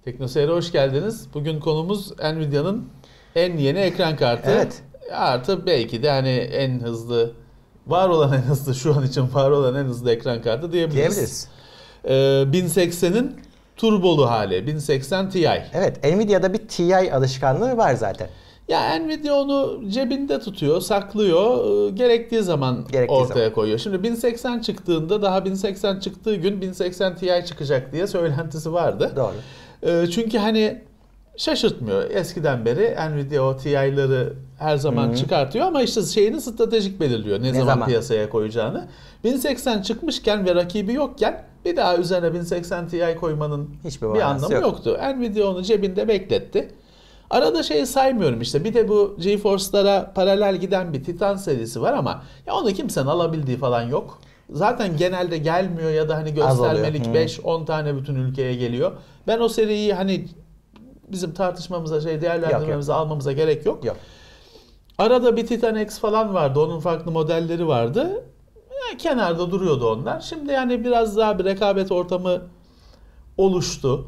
Teknoseyir'e hoş geldiniz. Bugün konumuz Nvidia'nın en yeni ekran kartı. Evet. Artı belki de hani en hızlı, şu an için var olan en hızlı ekran kartı diyebiliriz. 1080'in turbolu hali, 1080 Ti. Evet, Nvidia'da bir Ti alışkanlığı var zaten. Ya Nvidia onu cebinde tutuyor, saklıyor, gerektiği zaman ortaya koyuyor. Şimdi 1080 çıktığında, daha 1080 çıktığı gün 1080 Ti çıkacak diye söylentisi vardı. Doğru. Çünkü hani şaşırtmıyor. Eskiden beri Nvidia o Ti'ları her zaman çıkartıyor ama işte şeyini stratejik belirliyor. Ne zaman piyasaya koyacağını. 1080 çıkmışken ve rakibi yokken bir daha üzerine 1080 Ti koymanın bir anlamı yoktu. Nvidia onu cebinde bekletti. Arada şeyi saymıyorum işte. Bir de bu GeForce'lara paralel giden bir Titan serisi var ama ya onu kimsenin alabildiği falan yok. Zaten genelde gelmiyor ya da hani göstermelik 5-10 tane bütün ülkeye geliyor. Ben o seriyi hani bizim tartışmamıza, değerlendirmemize almamıza gerek yok. Arada bir Titan X falan vardı. Onun farklı modelleri vardı. Kenarda duruyordu onlar. Şimdi yani biraz daha bir rekabet ortamı oluştu.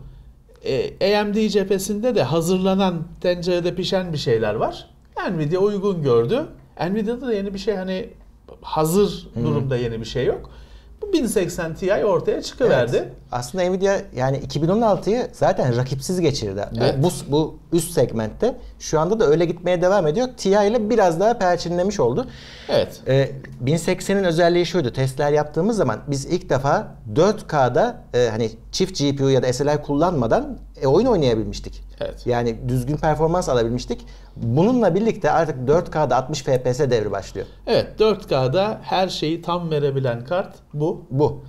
AMD cephesinde de hazırlanan, tencerede pişen bir şeyler var. Nvidia uygun gördü. Nvidia'da da yeni bir şey hani hazır durumda yeni bir şey yok. Bu 1080 Ti ortaya çıkıverdi. Evet. Aslında Nvidia yani 2016'yı zaten rakipsiz geçirdi. Evet. Bu üst segmentte. Şu anda da öyle gitmeye devam ediyor. Ti ile biraz daha perçinlemiş oldu. Evet. 1080'in özelliği şuydu. Testler yaptığımız zaman biz ilk defa 4K'da hani çift GPU ya da SLI kullanmadan oyun oynayabilmiştik. Evet. Yani düzgün performans alabilmiştik. Bununla birlikte artık 4K'da 60 FPS devri başlıyor. Evet, 4K'da her şeyi tam verebilen kart bu.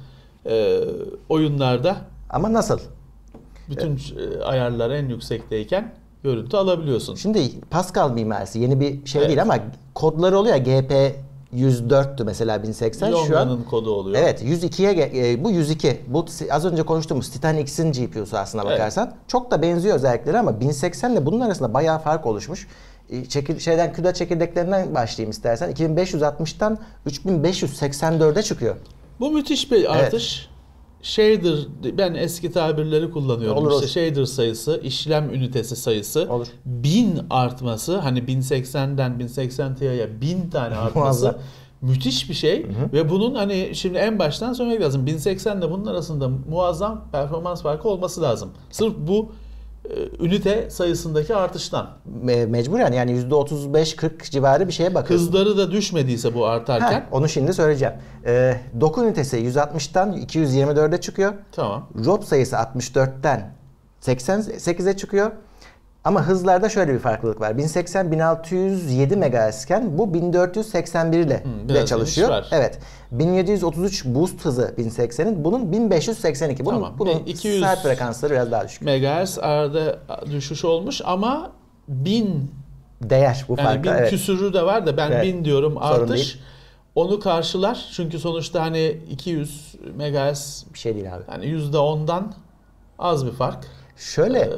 Oyunlarda. Ama nasıl? Bütün ayarlar en yüksekteyken görüntü alabiliyorsun. Şimdi Pascal mimarisi yeni bir şey değil ama kodları oluyor ya, GP 104'tü mesela 1080. Şu an kodu oluyor. Evet, 102'ye bu 102. Bu az önce konuştuğumuz Titan X'in GPU'su aslına bakarsan. Çok da benziyor özellikleri ama 1080 ile bunun arasında bayağı fark oluşmuş. CUDA çekirdeklerinden başlayayım istersen. 2560'tan 3584'e çıkıyor. Bu müthiş bir artış. Shader, ben eski tabirleri kullanıyorum. Olur. Shader sayısı, işlem ünitesi sayısı. Olur. 1000 artması, hani 1080'den 1080 Ti'ye 1000 tane artması müthiş bir şey. Ve bunun hani şimdi en baştan söylemek lazım. 1080 ile bunun arasında muazzam performans farkı olması lazım. Sırf bu ünite sayısındaki artıştan. Mecburen yani %35-40 civarı bir şeye bakıyorsun. Hızları da düşmediyse bu artarken. Onu şimdi söyleyeceğim. Doku ünitesi 160'tan 224'e çıkıyor. Tamam. ROP sayısı 64'ten 88'e çıkıyor. Ama hızlarda şöyle bir farklılık var. 1080 1607 MHz iken bu 1481 ile çalışıyor. Evet. 1733 boost hızı 1080'in. Bunun 1582. Bunun 200 saat frekansları biraz daha düşük. MHz arada düşüş olmuş ama 1000 değer bu farkı. Yani 1000 küsürü de var da ben 1000 diyorum artış. Onu karşılar. Çünkü sonuçta hani 200 MHz bir şey değil abi. Yani %10'dan az bir fark. Şöyle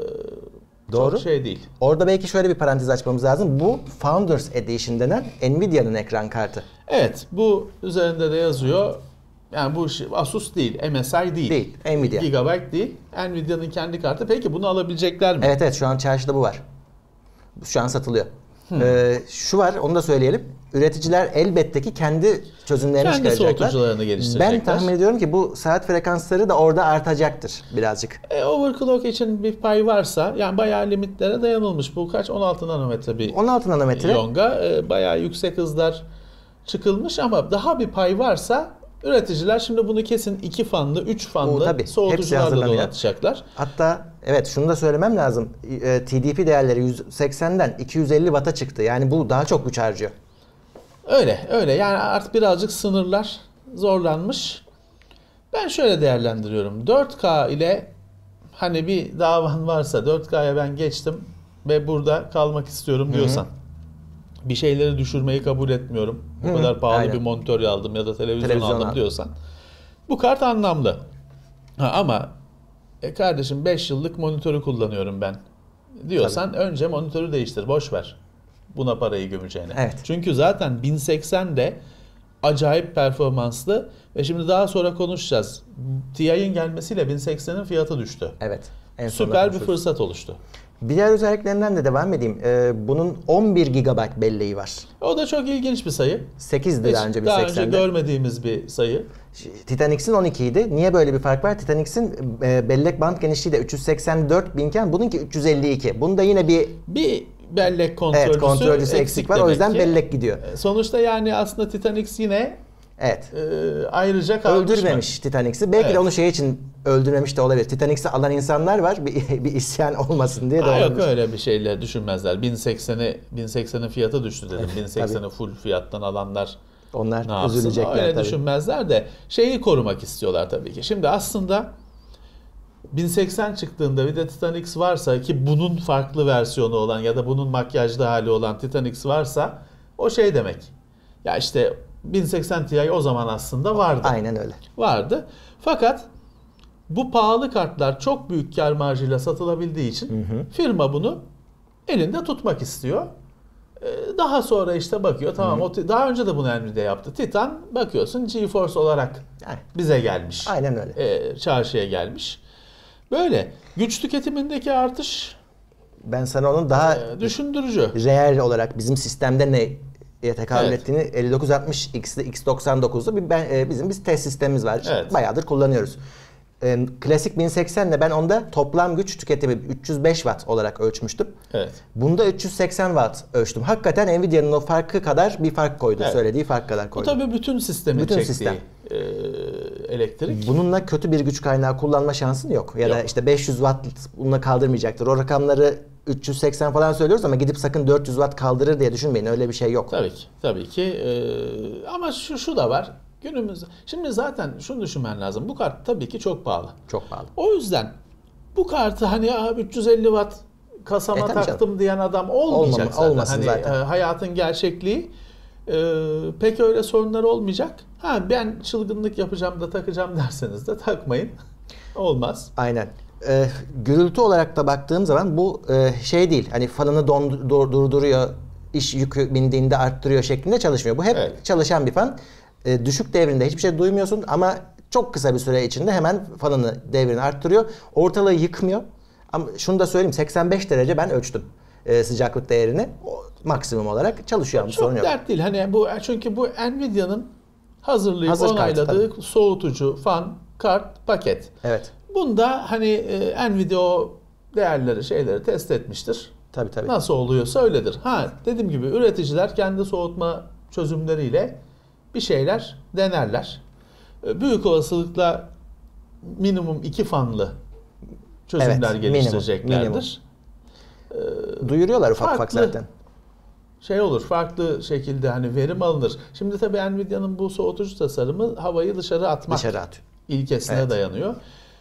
doğru. Çok şey değil. Orada belki şöyle bir parantez açmamız lazım. Bu Founders Edition denen Nvidia'nın ekran kartı. Evet, bu üzerinde de yazıyor. Yani bu Asus değil, MSI değil. Nvidia. Gigabyte değil. Nvidia'nın kendi kartı. Peki bunu alabilecekler mi? Evet, şu an çarşıda bu var. Şu an satılıyor. Şu var, onu da söyleyelim. Üreticiler elbette ki kendi çözümlerini çıkaracaklar. Kendi soğutucularını geliştirecekler. Ben tahmin ediyorum ki bu saat frekansları da orada artacaktır birazcık. Overclock için bir pay varsa, yani bayağı limitlere dayanılmış. Bu kaç? 16 nanometre bir 16 nanometre. Yonga. Bayağı yüksek hızlar çıkılmış ama daha bir pay varsa üreticiler şimdi bunu kesin 2 fanlı, 3 fanlı soğutucularla donatacaklar. Hatta evet, şunu da söylemem lazım. TDP değerleri 180'den 250 Watt'a çıktı. Yani bu daha çok güç harcıyor. Öyle. Yani artık birazcık sınırlar zorlanmış. Ben şöyle değerlendiriyorum. 4K ile hani bir davan varsa 4K'ya ben geçtim ve burada kalmak istiyorum diyorsan. Bir şeyleri düşürmeyi kabul etmiyorum. Bu kadar pahalı bir monitör aldım ya da televizyon aldım diyorsan. Bu kart anlamlı. Ama kardeşim 5 yıllık monitörü kullanıyorum ben diyorsan önce monitörü değiştir. Boş ver. Buna parayı gömeceğine. Evet. Çünkü zaten 1080 de acayip performanslı ve şimdi daha sonra konuşacağız. Ti'nin gelmesiyle 1080'in fiyatı düştü. Evet. süper bir fırsat oluştu. Diğer özelliklerinden de devam edeyim. Bunun 11 GB belleği var. O da çok ilginç bir sayı. 8'di daha önce 1080'de. Daha önce görmediğimiz bir sayı. Titan X'in 12 idi. Niye böyle bir fark var? Titan X'in bellek band genişliği de 384 binken bununki 352. Bunda yine bir bellek kontrolcüsü eksik var. O yüzden bellek gidiyor. Sonuçta yani aslında Titan X yine ayrıca kalmış. Öldürmemiş Titan X'i. Belki de onu şey için öldürmemiş de olabilir. Titan X'i alan insanlar var. Bir isyan olmasın diye de olabilir. Yok öyle bir şeyle düşünmezler. 1080'in fiyatı düştü dedim. 1080'i full fiyattan alanlar onlar üzülecekler öyle tabii. düşünmezler de şeyi korumak istiyorlar tabii ki. Şimdi aslında 1080 çıktığında bir de Titan X varsa ki bunun farklı versiyonu olan ya da bunun makyajlı hali olan Titan X varsa o şey demek. Ya işte 1080 Ti o zaman aslında vardı. Aynen öyle. Vardı. Fakat bu pahalı kartlar çok büyük kar marjıyla satılabildiği için firma bunu elinde tutmak istiyor. Daha sonra işte bakıyor tamam daha önce de bunu Nvidia yaptı. Titan bakıyorsun GeForce olarak bize gelmiş. Aynen öyle. Çarşıya gelmiş. Böyle güç tüketimindeki artış ben sana onun daha düşündürücü. Reel olarak bizim sistemde neye tekabül ettiğini 5960 X99'da bizim bir test sistemimiz var. Evet. Bayağıdır kullanıyoruz. Klasik 1080 ile ben onda toplam güç tüketimi 305 Watt olarak ölçmüştüm. Evet. Bunda 380 Watt ölçtüm. Hakikaten Nvidia'nın o farkı kadar bir fark koydu. Evet. Söylediği fark kadar koydu. Bu tabii bütün sistemin çektiği elektrik. Bununla kötü bir güç kaynağı kullanma şansın yok. Ya da işte 500 Watt bununla kaldırmayacaktır. O rakamları 380 falan söylüyoruz ama gidip sakın 400 Watt kaldırır diye düşünmeyin. Öyle bir şey yok. Tabii ki. Ama şu da var. Günümüzde. Şimdi zaten şunu düşünmen lazım. Bu kart tabii ki çok pahalı. Çok pahalı. O yüzden bu kartı hani 350 Watt kasama taktım diyen adam olmayacak zaten. Olmasın hani zaten. Hayatın gerçekliği pek öyle sorunlar olmayacak. Ben çılgınlık yapacağım da takacağım derseniz de takmayın. Olmaz. Aynen. Gürültü olarak da baktığım zaman bu şey değil. Hani fanını durduruyor, iş yükü bindiğinde arttırıyor şeklinde çalışmıyor. Bu hep çalışan bir fan. Düşük devrinde hiçbir şey duymuyorsun ama çok kısa bir süre içinde hemen fanını devrini arttırıyor. Ortalığı yıkmıyor. Ama şunu da söyleyeyim 85 derece ben ölçtüm sıcaklık değerini. Maksimum olarak çalışıyor. Çok sorun yok. Dert değil. Hani çünkü bu Nvidia'nın hazırlayıp onayladığı soğutucu, fan, kart, paket. Evet. Bunda hani Nvidia o değerleri, şeyleri test etmiştir. Tabii. Nasıl oluyorsa öyledir. Dediğim gibi üreticiler kendi soğutma çözümleriyle bir şeyler denerler. Büyük olasılıkla minimum 2 fanlı çözümler geliştireceklerdir. Duyuruyorlar ufak zaten. Farklı şekilde hani verim alınır. Şimdi tabii Nvidia'nın bu soğutucu tasarımı havayı dışarı atmak ilkesine dayanıyor.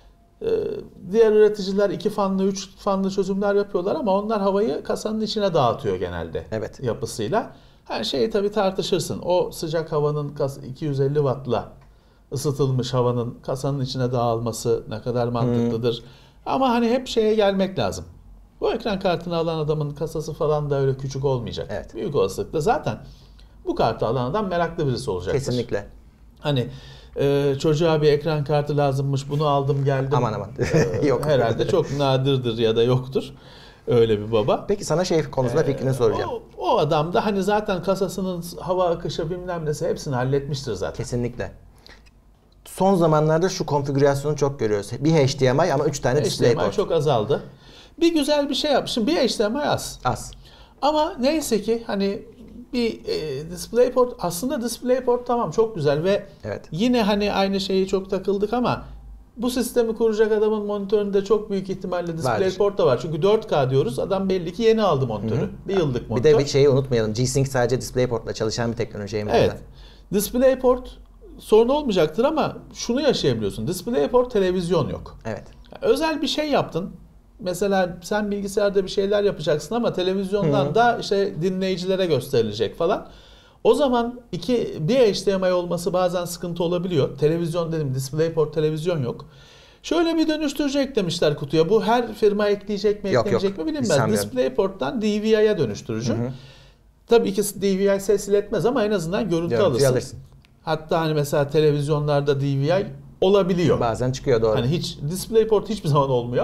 Diğer üreticiler 2 fanlı, 3 fanlı çözümler yapıyorlar ama onlar havayı kasanın içine dağıtıyor genelde yapısıyla. Her şeyi tabii tartışırsın. O sıcak havanın 250 Watt'la ısıtılmış havanın kasanın içine dağılması ne kadar mantıklıdır. Ama hani hep şeye gelmek lazım. Bu ekran kartını alan adamın kasası falan da öyle küçük olmayacak. Evet. Büyük olasılıkla zaten bu kartı alan adam meraklı birisi olacaktır. Kesinlikle. Hani çocuğa bir ekran kartı lazımmış, bunu aldım geldim. Aman. Yok. Herhalde çok nadirdir ya da yoktur. Öyle bir baba. Peki sana şey konusunda fikrini soracağım. O adam da hani zaten kasasının hava akışı bilmem nesi hepsini halletmiştir zaten. Kesinlikle. Son zamanlarda şu konfigürasyonu çok görüyoruz. Bir HDMI ama 3 tane DisplayPort. HDMI çok azaldı. Bir güzel bir şey yapmışım. Bir HDMI az. Ama neyse ki hani bir DisplayPort aslında DisplayPort tamam çok güzel ve yine hani aynı şeyi çok takıldık ama bu sistemi kuracak adamın monitöründe çok büyük ihtimalle DisplayPort da var. Çünkü 4K diyoruz. Adam belli ki yeni aldı monitörü. Bir yıllık monitör. Bir de bir şeyi unutmayalım. G-Sync sadece DisplayPort'la çalışan bir teknoloji. Evet. DisplayPort sorun olmayacaktır ama şunu yaşayabiliyorsun. DisplayPort televizyon yok. Evet. Özel bir şey yaptın. Mesela sen bilgisayarda bir şeyler yapacaksın ama televizyondan da işte dinleyicilere gösterilecek falan. O zaman bir HDMI olması bazen sıkıntı olabiliyor. Televizyon dedim, DisplayPort televizyon yok. Şöyle bir dönüştürecek demişler kutuya. Bu her firma ekleyecek mi ekleyecek mi bilinmez. DisplayPort'tan DVI'ye dönüştürücü. Tabii ki DVI ses iletmez ama en azından görüntü alırsın. Hatta hani mesela televizyonlarda DVI olabiliyor. Bazen çıkıyor doğru. Hani DisplayPort hiçbir zaman olmuyor ama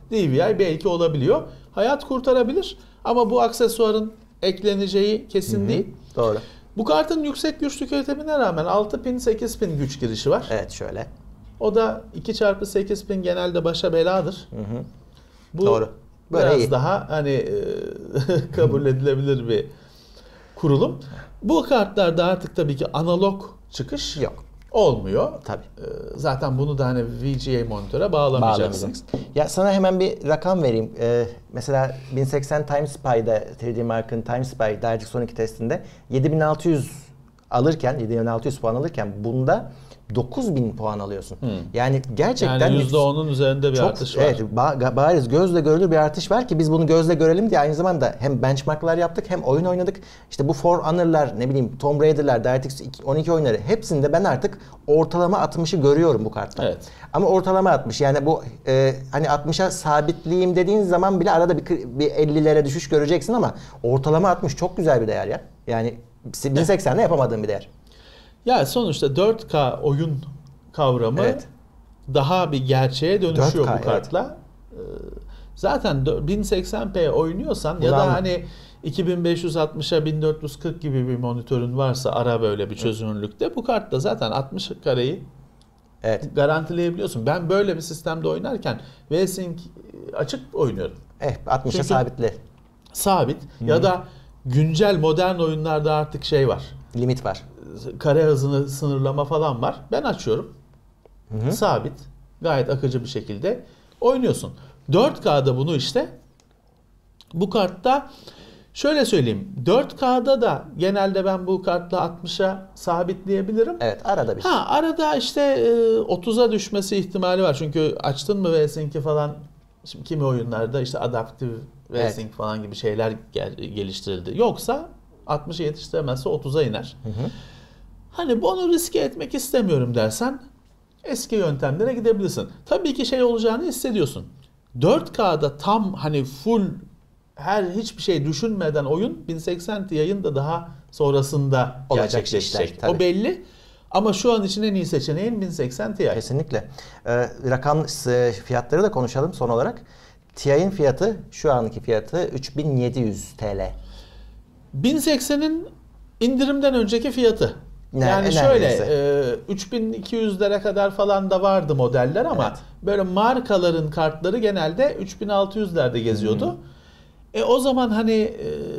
DVI belki olabiliyor. Hayat kurtarabilir ama bu aksesuarın ekleneceği kesin değil. Doğru. Bu kartın yüksek güç tüketimine rağmen 6 pin 8 pin güç girişi var. Evet şöyle. O da 2x8 pin genelde başa beladır. Bu doğru. Böyle biraz iyi. daha hani kabul edilebilir bir kurulum. Bu kartlarda artık tabii ki analog çıkış yok. Olmuyor. Tabii. Zaten bunu da hani VGA monitöre bağlamayacaksın. Ya sana hemen bir rakam vereyim. Mesela 1080 TimeSpy'da 3D Mark'ın TimeSpy DirectX 12 testinde 7600 alırken 7600 puan alırken bunda 9000 puan alıyorsun. Yani gerçekten yani %10'un üzerinde bir artış var. Evet, bariz gözle görülür bir artış var ki biz bunu gözle görelim diye aynı zamanda hem benchmarklar yaptık hem oyun oynadık. İşte bu For Honor'lar, ne bileyim Tomb Raider'lar, DirectX 12 oyunları hepsinde ben artık ortalama 60'ı görüyorum bu kartta. Evet. Ama ortalama 60 yani bu hani 60'a sabitleyeyim dediğin zaman bile arada bir 50'lere düşüş göreceksin ama ortalama 60 çok güzel bir değer ya. Yani 1080'de yapamadığım bir değer. Ya sonuçta 4K oyun kavramı daha bir gerçeğe dönüşüyor 4K, bu kartla. Zaten 1080p oynuyorsan ya da hani 2560'a 1440 gibi bir monitörün varsa ara böyle bir çözünürlükte bu kartta zaten 60 kareyi garantileyebiliyorsun. Ben böyle bir sistemde oynarken VSync açık oynuyorum. 60'a sabitli. Sabit. Ya da güncel modern oyunlarda artık şey var. Limit var. Kare hızını sınırlama falan var. Ben açıyorum. Sabit. Gayet akıcı bir şekilde oynuyorsun. 4K'da bunu işte bu kartta şöyle söyleyeyim. 4K'da da genelde ben bu kartla 60'a sabitleyebilirim. Evet, arada bir. Arada işte 30'a düşmesi ihtimali var. Çünkü açtın mı VSync'i falan, şimdi kimi oyunlarda işte adaptif VSync falan gibi şeyler geliştirildi. Yoksa 60'a yetiştiremezse 30'a iner. Hani bunu riske etmek istemiyorum dersen eski yöntemlere gidebilirsin. Tabii ki şey olacağını hissediyorsun. 4K'da tam hani full hiçbir şey düşünmeden oyun 1080 Ti'nin da daha sonrasında gerçekleşecek. O belli. Ama şu an için en iyi seçeneğin 1080 Ti. Kesinlikle. Rakam fiyatları da konuşalım son olarak. Ti'nin fiyatı, şu anki fiyatı 3700 TL. 1080'in indirimden önceki fiyatı. Yani şöyle 3200'lere kadar falan da vardı modeller ama böyle markaların kartları genelde 3600'lerde geziyordu. O zaman hani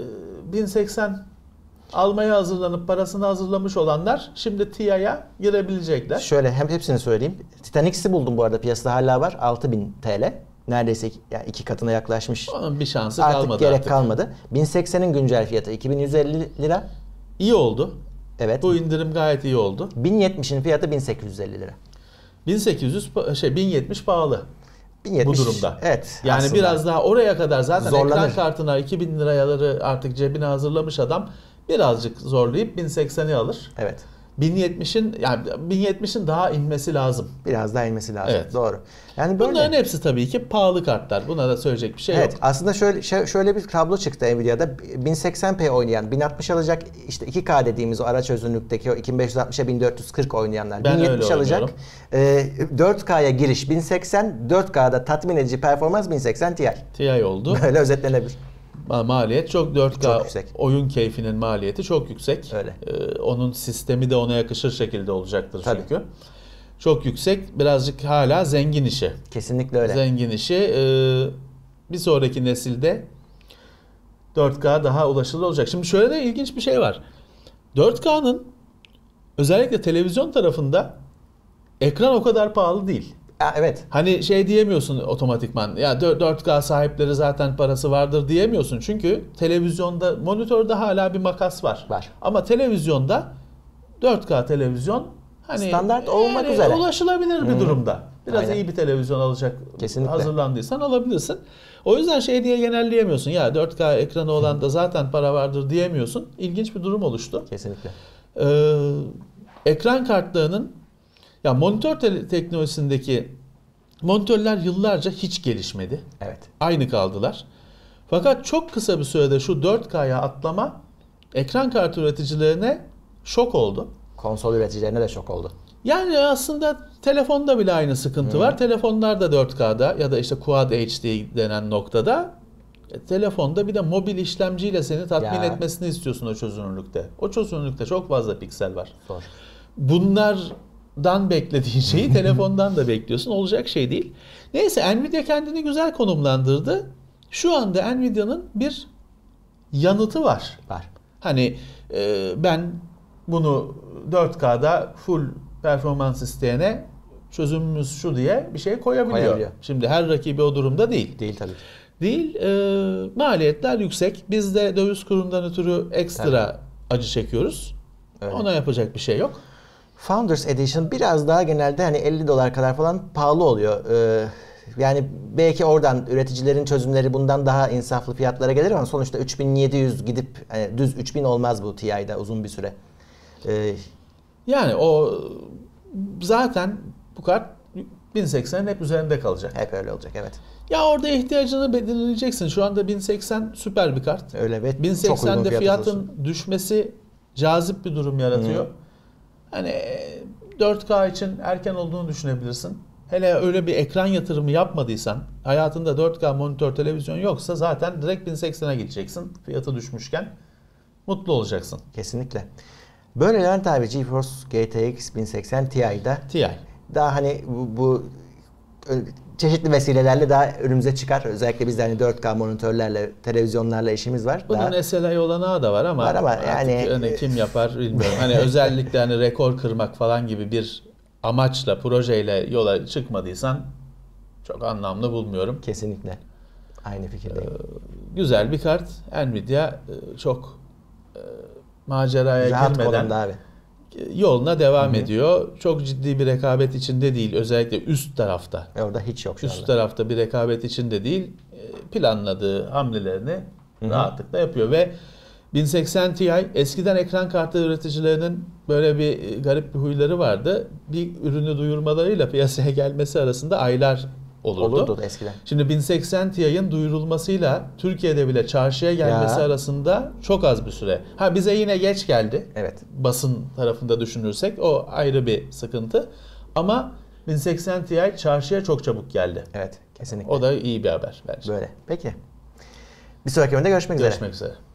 1080 almaya hazırlanıp parasını hazırlamış olanlar şimdi Ti'ye girebilecekler. Şöyle hepsini söyleyeyim. Titanix'i buldum bu arada, piyasada hala var. 6000 TL. Neredeyse yani 2 katına yaklaşmış. Onun bir şansı kalmadı artık. Gerek kalmadı. 1080'in güncel fiyatı 2150 lira. İyi oldu. Evet. Bu indirim gayet iyi oldu. 1070'in fiyatı 1850 lira. 1070 pahalı. 1070, bu durumda. Evet. Yani aslında biraz daha oraya kadar zaten zorlanır. Ekran kartına 2000 liraları artık cebine hazırlamış adam birazcık zorlayıp 1080'i alır. Evet. 1070'in daha inmesi lazım. Biraz daha inmesi lazım. Evet. Doğru. Yani böyle. Bunların hepsi tabii ki pahalı kartlar. Buna da söyleyecek bir şey yok. Aslında şöyle bir tablo çıktı Nvidia'da. 1080p oynayan, 1060 alacak, işte 2K dediğimiz o ara çözünürlükteki o 2560'a 1440 oynayanlar. Ben 1070 alacak. 4K'ya giriş 1080, 4K'da tatmin edici performans 1080 Ti. Ti oldu. Böyle özetlenebilir. Maliyet çok 4K çok yüksek. Oyun keyfinin maliyeti çok yüksek. Öyle. Onun sistemi de ona yakışır şekilde olacaktır çünkü. Çok yüksek. Birazcık hala zengin işi. Kesinlikle öyle. Zengin işi. Bir sonraki nesilde 4K daha ulaşılır olacak. Şimdi şöyle de ilginç bir şey var. 4K'nın özellikle televizyon tarafında ekran o kadar pahalı değil. Evet. Hani şey diyemiyorsun otomatikman. Ya 4K sahipleri zaten parası vardır diyemiyorsun. Çünkü televizyonda, monitörde hala bir makas var. Ama televizyonda 4K televizyon hani standart olmak üzere ulaşılabilir bir durumda. Biraz iyi bir televizyon alacak hazırlandıysan alabilirsin. O yüzden şey diye genelleyemiyorsun. Ya 4K ekranı olan da zaten para vardır diyemiyorsun. İlginç bir durum oluştu. Kesinlikle. Ekran kartlarının ya monitör teknolojisindeki monitörler yıllarca hiç gelişmedi. Evet. Aynı kaldılar. Fakat çok kısa bir sürede şu 4K'ya atlama ekran kartı üreticilerine şok oldu. Konsol üreticilerine de şok oldu. Yani aslında telefonda bile aynı sıkıntı var. Telefonlar da 4K'da ya da işte Quad HD denen noktada. Telefonda bir de mobil işlemciyle seni tatmin etmesini istiyorsun o çözünürlükte. O çözünürlükte çok fazla piksel var. Zor. Bunlardan beklediğin şeyi telefondan da bekliyorsun. Olacak şey değil. Neyse, Nvidia kendini güzel konumlandırdı. Şu anda Nvidia'nın bir yanıtı var. Hani ben bunu 4K'da full performans isteyene çözümümüz şu diye bir şey koyabiliyor. Şimdi her rakibi o durumda değil. Değil tabii. Değil. Maliyetler yüksek. Biz de döviz kurundan ötürü ekstra acı çekiyoruz. Öyle. Ona yapacak bir şey yok. Founders Edition biraz daha genelde hani $50 kadar falan pahalı oluyor. Yani belki oradan üreticilerin çözümleri bundan daha insaflı fiyatlara gelir ama sonuçta 3700 gidip hani düz 3000 olmaz bu TI'de uzun bir süre. Yani o zaten bu kart 1080'in hep üzerinde kalacak. Hep öyle olacak, evet. Ya orada ihtiyacını belirleyeceksin. Şu anda 1080 süper bir kart. Öyle, evet. 1080'de fiyatın düşmesi cazip bir durum yaratıyor. Hani 4K için erken olduğunu düşünebilirsin. Hele öyle bir ekran yatırımı yapmadıysan, hayatında 4K monitör, televizyon yoksa zaten direkt 1080'e gideceksin. Fiyatı düşmüşken mutlu olacaksın. Kesinlikle. Böyle Levent abi, GeForce GTX 1080 Ti'da daha hani bu çeşitli vesilelerle daha önümüze çıkar. Özellikle bizde hani 4K monitörlerle, televizyonlarla işimiz var. Bunun SLA olanağı da var ama yani kim yapar bilmiyorum. Hani özellikle hani rekor kırmak falan gibi bir amaçla, projeyle yola çıkmadıysan çok anlamlı bulmuyorum. Kesinlikle. Aynı fikirdeyim. Güzel bir kart. Nvidia çok maceraya rahat girmeden abi. Yoluna devam ediyor. Çok ciddi bir rekabet içinde değil. Özellikle üst tarafta. Orada hiç yok şu anda. Üst tarafta bir rekabet içinde değil. Planladığı hamlelerini rahatlıkla yapıyor ve 1080 Ti eskiden ekran kartı üreticilerinin böyle bir garip bir huyları vardı. Bir ürünü duyurmalarıyla piyasaya gelmesi arasında aylar olurdu eskiden. Şimdi 1080 Ti'nin duyurulmasıyla Türkiye'de bile çarşıya gelmesi arasında çok az bir süre. Bize yine geç geldi. Evet. Basın tarafında düşünürsek o ayrı bir sıkıntı. Ama 1080 Ti çarşıya çok çabuk geldi. Evet, kesinlikle. O da iyi bir haber bence. Böyle. Peki. Bir sonraki bölümde görüşmek üzere. Görüşmek üzere.